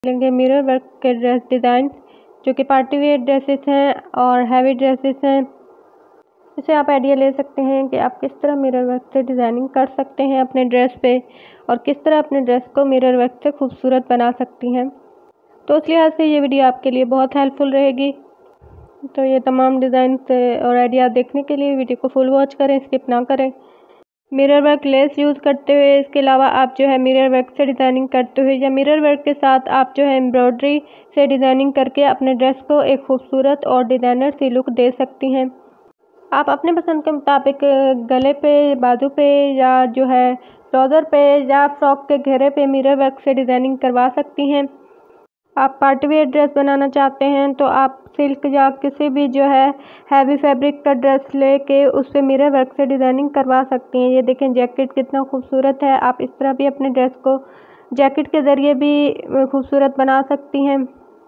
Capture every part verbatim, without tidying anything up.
लेंगे mirror work के dress design जो कि पार्टी वेयर ड्रेसेस हैं और हैवी ड्रेसेस हैं। इससे आप आइडिया ले सकते हैं कि आप किस तरह मिरर वर्क से डिज़ाइनिंग कर सकते हैं अपने ड्रेस पे और किस तरह अपने ड्रेस को मिरर वर्क से खूबसूरत बना सकती हैं। तो इस लिहाज से ये वीडियो आपके लिए बहुत हेल्पफुल रहेगी। तो ये तमाम डिज़ाइन और आइडिया देखने के लिए वीडियो को फुल वॉच करें, स्किप ना करें। मिरर वर्क लेस यूज़ करते हुए, इसके अलावा आप जो है मिरर वर्क से डिज़ाइनिंग करते हुए या मिरर वर्क के साथ आप जो है एम्ब्रॉयडरी से डिज़ाइनिंग करके अपने ड्रेस को एक खूबसूरत और डिज़ाइनर सी लुक दे सकती हैं। आप अपने पसंद के मुताबिक गले पे, बाजू पे या जो है ट्राउज़र पे या फ्रॉक के घेरे पे मिरर वर्क से डिज़ाइनिंग करवा सकती हैं। आप पार्टी वेयर ड्रेस बनाना चाहते हैं तो आप सिल्क या किसी भी जो है हैवी फैब्रिक का ड्रेस लेके उस पर मिरर वर्क से डिज़ाइनिंग करवा सकती हैं। ये देखें जैकेट कितना खूबसूरत है। आप इस तरह भी अपने ड्रेस को जैकेट के ज़रिए भी खूबसूरत बना सकती हैं।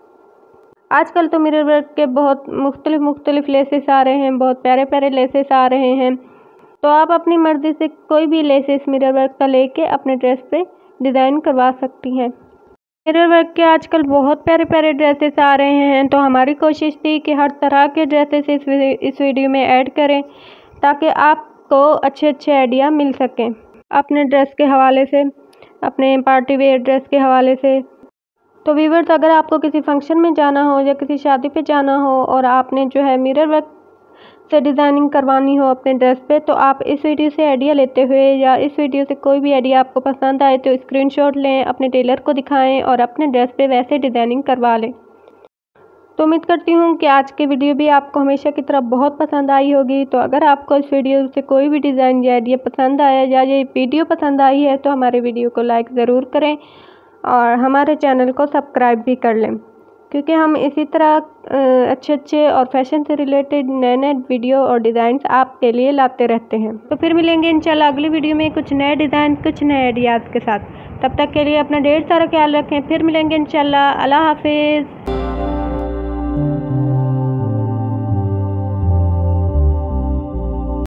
आजकल तो मिरर वर्क के बहुत मुख्तलिफ मुख्तलिफ लेसेस आ रहे हैं, बहुत प्यारे प्यारे लेसेस आ रहे हैं। तो आप अपनी मर्ज़ी से कोई भी लेसेस मिरर वर्क का लेके अपने ड्रेस पे डिज़ाइन करवा सकती हैं। मिरर वर्क के आजकल बहुत प्यारे प्यारे ड्रेसेस आ रहे हैं, तो हमारी कोशिश थी कि हर तरह के ड्रेसेस इस इस वीडियो में ऐड करें ताकि आपको अच्छे अच्छे आइडिया मिल सकें अपने ड्रेस के हवाले से, अपने पार्टी वेयर ड्रेस के हवाले से। तो व्यूअर्स, अगर आपको किसी फंक्शन में जाना हो या किसी शादी पे जाना हो और आपने जो है मिरर वर्क से डिज़ाइनिंग करवानी हो अपने ड्रेस पे, तो आप इस वीडियो से आइडिया लेते हुए या इस वीडियो से कोई भी आइडिया आपको पसंद आए तो स्क्रीनशॉट लें, अपने टेलर को दिखाएं और अपने ड्रेस पे वैसे डिज़ाइनिंग करवा लें। तो उम्मीद करती हूँ कि आज की वीडियो भी आपको हमेशा की तरह बहुत पसंद आई होगी। तो अगर आपको इस वीडियो से कोई भी डिज़ाइन या आइडिया पसंद आया या ये वीडियो पसंद आई है तो हमारे वीडियो को लाइक ज़रूर करें और हमारे चैनल को सब्सक्राइब भी कर लें, क्योंकि हम इसी तरह अच्छे अच्छे और फैशन से रिलेटेड नए नए वीडियो और डिज़ाइंस आपके लिए लाते रहते हैं। तो फिर मिलेंगे इंशाल्लाह अगली वीडियो में कुछ नए डिज़ाइन, कुछ नए आइडियाज़ के साथ। तब तक के लिए अपना ढेर सारा ख्याल रखें। फिर मिलेंगे इंशाल्लाह। अल्लाह हाफिज़।